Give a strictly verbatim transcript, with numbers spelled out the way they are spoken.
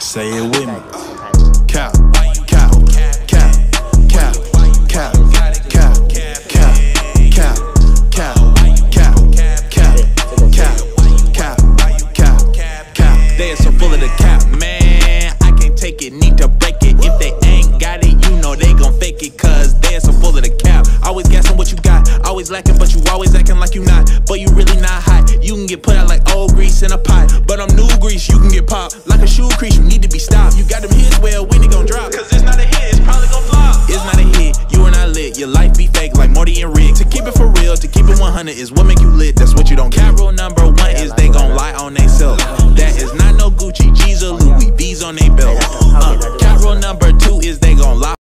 Say it with me. Cap, cap, cap, cap, cap, cap, cap, cap, cap, cap, cap, cap, cap, cap, cap. They are so full of the cap, man. I can't take it, need to break it. If they ain't got it, you know they gon' fake it. Cause they are so full of the cap. Always guessing what you got, always lacking, but you always acting like you not. But you really not hot. You can get put out like old grease in a pot. But I'm new grease, you can get popped. Like a shoe crease, you need to be stopped. You got them hits, well, when it gon' drop? Cause it's not a hit, it's probably gon' flop. It's not a hit, you are not lit. Your life be fake like Morty and Rick. To keep it for real, to keep it one hundred is what make you lit. That's what you don't care. Rule number one is they gon' lie on they self. That is not no Gucci, G's or Louis V's on they belt. Uh, cat rule number two is they gon' lie.